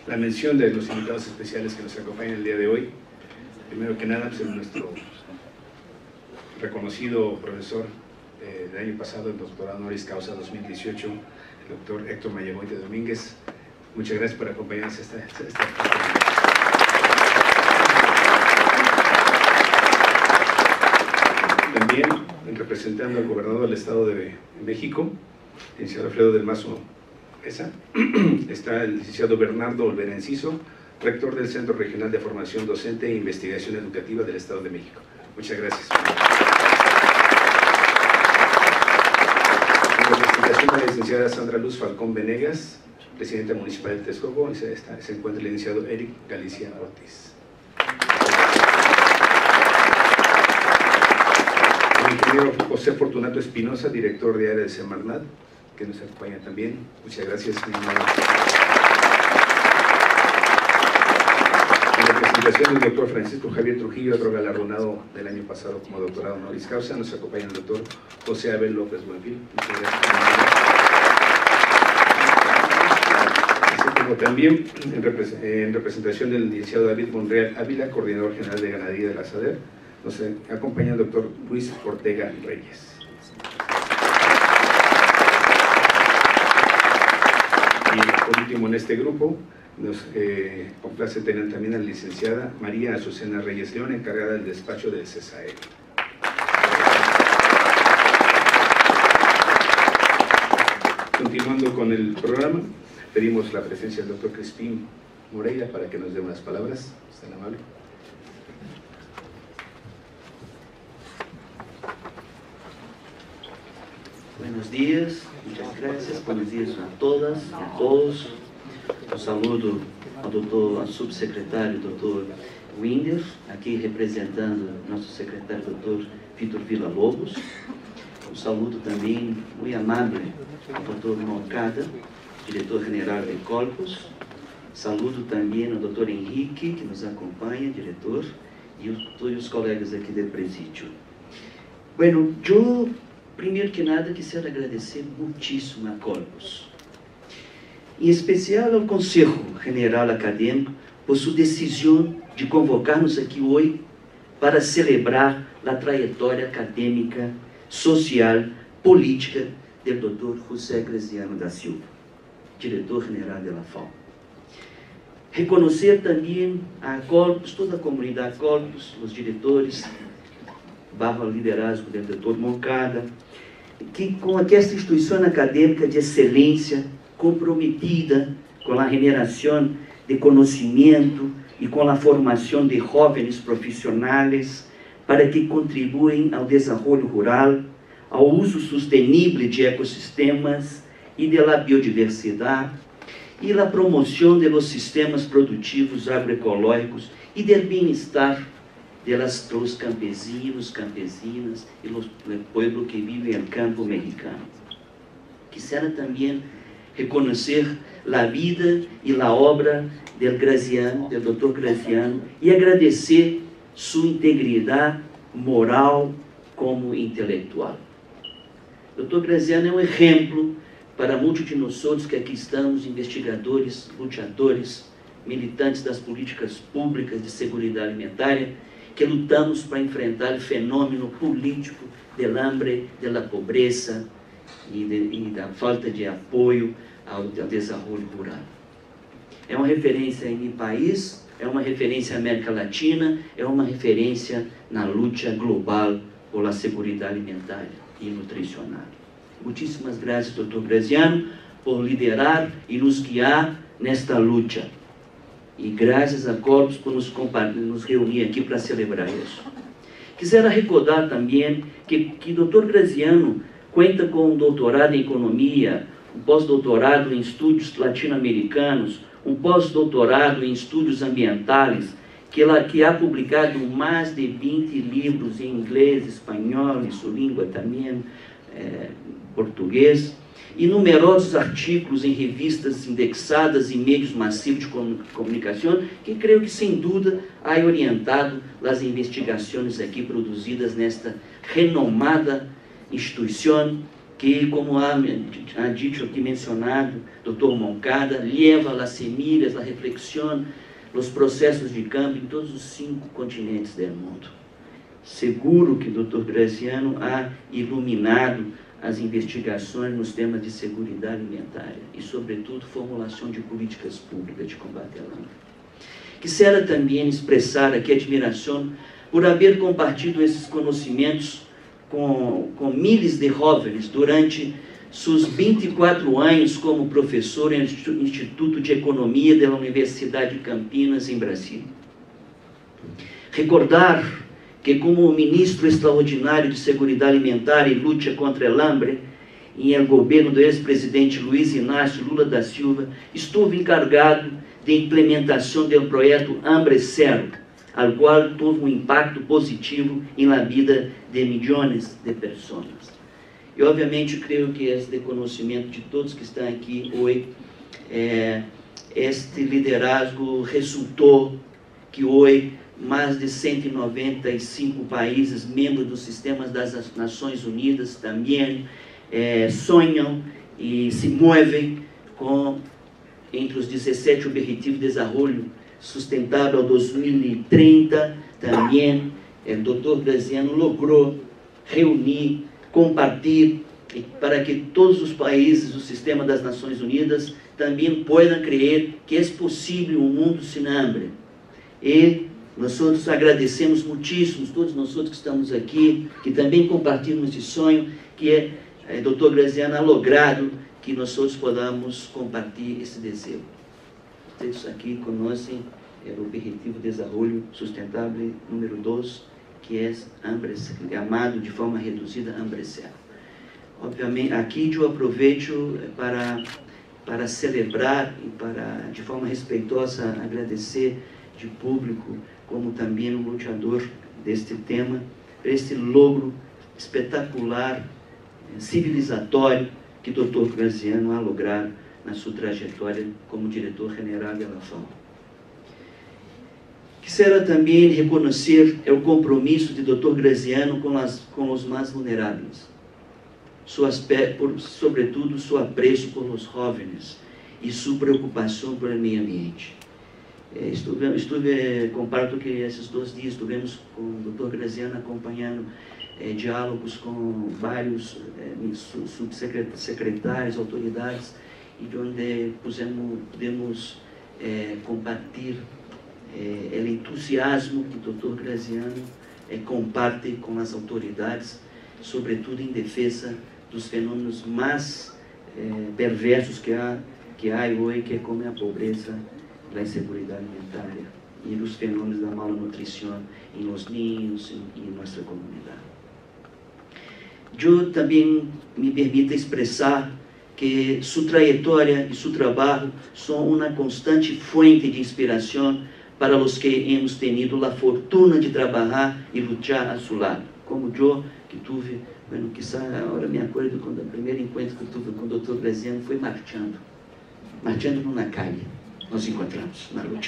la mención de los invitados especiales que nos acompañan el día de hoy. Primero que nada, pues, nuestro reconocido profesor del año pasado, el doctorado honoris causa 2018, el doctor Héctor Mayagoite Domínguez. Muchas gracias por acompañarnos esta También, representando al gobernador del Estado de México, el licenciado Alfredo del Mazo Esa, está el licenciado Bernardo Olvera Enciso, rector del Centro Regional de Formación Docente e Investigación Educativa del Estado de México. Muchas gracias. En representación de la licenciada Sandra Luz Falcón Venegas, presidenta municipal de Texcoco, se encuentra el licenciado Eric Galicia Ortiz. El ingeniero José Fortunato Espinosa, director de área de Semarnat, que nos acompaña también. Muchas gracias, mi hermano. En representación del doctor Francisco Javier Trujillo, otro galardonado del año pasado como doctorado honoris causa, nos acompaña el doctor José Abel López Buenfil. Muchas gracias. Así como también en representación del licenciado David Monreal Ávila, coordinador general de ganadería de la SADER, nos acompaña el doctor Luis Ortega Reyes. Y por último en este grupo nos complace tener también a la licenciada María Azucena Reyes León, encargada del despacho del CESAE. Continuando con el programa, pedimos la presencia del doctor Crispín Moreira para que nos dé unas palabras. ¿Es tan amable? Buenos días, muchas gracias, buenos días a todas e a todos. Um saludo ao subsecretário, doutor Winder, aqui representando nosso secretário, doutor Vitor Villa-Lobos. Um saludo também muito amável ao doutor Moncada, diretor-geral de Corpus. Saludo também ao doutor Henrique, que nos acompanha, diretor, e todos os colegas aqui do presídio. Bueno, eu, primeiro que nada, quero agradecer muitíssimo a Corpus, em especial ao Conselho General Acadêmico, por sua decisão de convocar-nos aqui hoje para celebrar a trajetória acadêmica, social, política do Dr. José Graziano da Silva, diretor-geral da FAO. Reconhecer também a Corpus, toda a comunidade Corpus, os diretores, barra liderazgo do Dr. Moncada, que com esta instituição acadêmica de excelência, comprometida com a generação de conhecimento e com a formação de jovens profissionais para que contribuem ao desenvolvimento rural, ao uso sustentável de ecossistemas e da biodiversidade e a promoção dos sistemas produtivos agroecológicos e do bem-estar dos campesinos, campesinas e do povo que vive no campo mexicano. Quisiera também reconhecer a vida e a obra do Graziano, do Dr. Graziano, e agradecer sua integridade moral como intelectual. Dr. Graziano é um exemplo para muitos de nós outros que aqui estamos, investigadores, lutadores, militantes das políticas públicas de segurança alimentar, que lutamos para enfrentar o fenômeno político do hambre, da pobreza e da falta de apoio ao desenvolvimento rural. É uma referência em meu país, é uma referência na América Latina, é uma referência na luta global por a segurança alimentar e nutricional. Muitíssimas graças, Dr. Graziano, por liderar e nos guiar nesta luta. E graças a Corpus por nos reunir aqui para celebrar isso. Quisera recordar também que Dr. Graziano conta com um doutorado em economia, um pós-doutorado em estudos latino-americanos, um pós-doutorado em estudos ambientais, que ha publicado mais de 20 livros em inglês, espanhol, em sua língua também, português, e numerosos artigos em revistas indexadas e meios massivos de comunicação, que creio que, sem dúvida, ha orientado as investigações aqui produzidas nesta renomada instituição, que, como ha dito aqui mencionado, Dr. Moncada, leva as semilhas, a reflexão, os processos de cambio em todos os 5 continentes do mundo. Seguro que Dr. Graziano ha iluminado as investigações nos temas de segurança alimentar e, sobretudo, formulação de políticas públicas de combate à lama. Quisera também expressar aqui admiração por haver compartilhado esses conhecimentos com milhares de jovens durante seus 24 anos como professor no Instituto de Economia da Universidade de Campinas, em Brasília. Recordar que, como ministro extraordinário de Seguridade Alimentar e Luta contra o Hambre, em el governo do ex-presidente Luiz Inácio Lula da Silva, estuve encarregado de implementação do projeto Hambre Zero, ao qual teve impacto positivo na vida de milhões de pessoas. E, obviamente, creio que é de conhecimento de todos que estão aqui hoje, este liderazgo resultou que hoje mais de 195 países, membros dos sistemas das Nações Unidas, também sonham e se movem com, entre os 17 Objetivos de Desenvolvimento Sustentável ao 2030, também o Dr. Graziano logrou reunir, compartilhar, para que todos os países do sistema das Nações Unidas também possam crer que é possível um mundo sem hambre. E nós outros agradecemos muitíssimo, todos nós outros que estamos aqui, que também compartilham esse sonho, que Dr. Graziano ha logrado que nós outros podamos compartilhar esse desejo. Vocês aqui conhecem o Objetivo de Desenvolvimento Sustentável número 2, que é chamado de forma reduzida Hambre Zero. Obviamente, aqui eu aproveito para celebrar e para, de forma respeitosa, agradecer de público, como também um lutador deste tema, este logro espetacular, civilizatório, que Dr. Graziano ha logrado na sua trajetória como diretor-geral da FAO. Quisera também reconhecer o compromisso de Dr. Graziano com os mais vulneráveis, sobretudo seu apreço por os jovens e sua preocupação pelo meio ambiente. Comparto que esses 2 dias estivemos com o Dr. Graziano acompanhando diálogos com vários subsecretários, autoridades, e onde pudemos compartilhar o entusiasmo que o Dr. Graziano comparte com as autoridades, sobretudo em defesa dos fenômenos mais perversos que há hoje, que é como a pobreza, a insegurança alimentar e os fenômenos da malnutrição em los niños e em nossa comunidade. Eu também me permito expressar que sua trajetória e seu trabalho são uma constante fonte de inspiração para os que hemos tenido a fortuna de trabalhar e lutar a seu lado. Como eu, que tive, quizá agora me acordo quando o primeiro encontro que tive com o Dr. Graziano foi marchando numa calle. Nos encontramos na luta,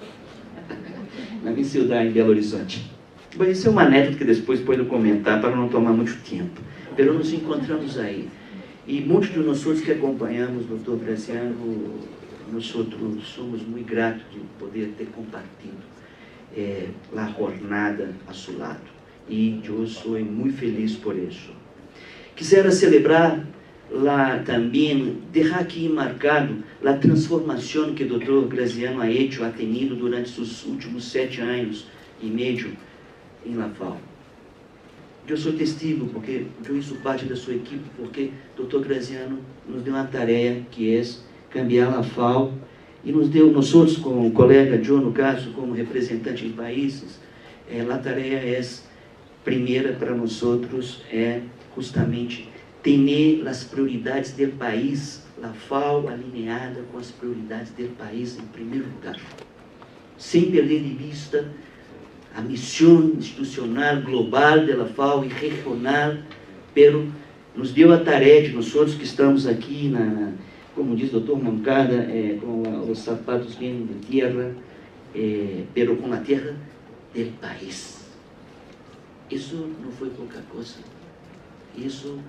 na minha cidade, em Belo Horizonte. Bom, isso é uma anedota que depois pode comentar para não tomar muito tempo. Mas nos encontramos aí. E muitos de nós que acompanhamos o Dr. Graziano, nós somos muito gratos de poder ter compartilhado a jornada a seu lado. E eu sou muito feliz por isso. Quisera celebrar também, deixar aqui marcado a transformação que o Dr. Graziano ha tenido durante seus últimos 7 anos e meio em la FAO. Eu sou testigo, porque eu sou parte da sua equipe, porque o Dr. Graziano nos deu uma tarefa que é cambiar a FAO, e nos deu, nós outros, com o colega Joe, no caso, como representante em países, a tarefa é, primeira para nós outros, é justamente ter as prioridades do país, a FAO alinhada com as prioridades do país em primeiro lugar, sem perder de vista a missão institucional global da FAO e regional, pero nos deu a tarefa de nós outros que estamos aqui, como diz o Dr. Moncada, com os sapatos bem de terra, pero com a terra do país. Isso não foi pouca coisa. Isso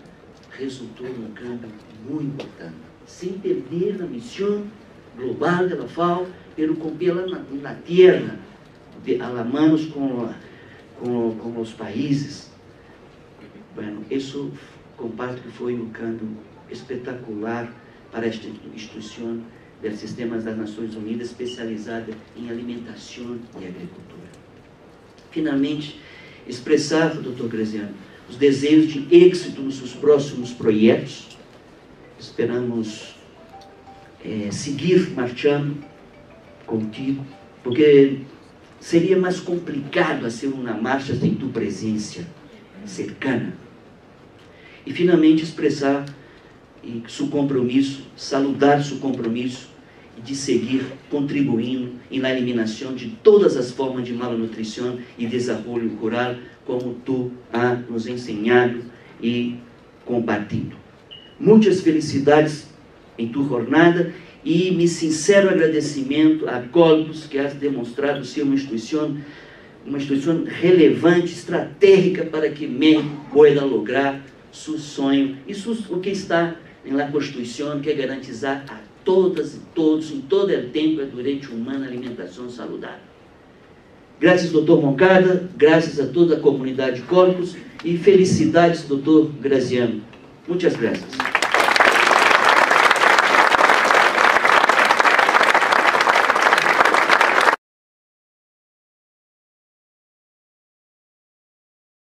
resultou num cambio muito importante, sem perder a missão global da FAO, pero com pela na terra, de a la manos com os países. Bueno, isso comparto que foi um cambio espetacular para esta instituição dos sistemas das Nações Unidas especializada em alimentação e agricultura. Finalmente, expressar, Dr. Graziano, os desejos de êxito nos seus próximos projetos. Esperamos seguir marchando contigo, porque seria mais complicado fazer uma marcha sem tua presença cercana. E finalmente expressar seu compromisso, saludar seu compromisso de seguir contribuindo na eliminação de todas as formas de malnutrição e desenvolvimento rural, como tu has nos ensinado e compartido. Muitas felicidades em tua jornada e meu sincero agradecimento a Colpus, que has demonstrado ser uma instituição relevante, estratégica para que México possa lograr seu sonho e o que está na Constituição, que é garantizar a todas e todos, em todo o tempo, o direito humano à alimentação saudável. Graças, Dr. Moncada, graças a toda a comunidade Colpus e felicidades, Dr. Graziano. Muitas graças.